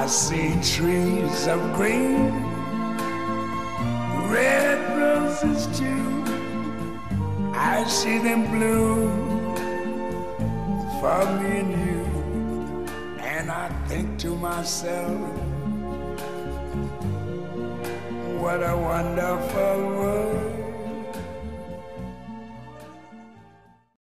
I see trees of green, red roses too. I see them bloom for me and you. And I think to myself, what a wonderful world.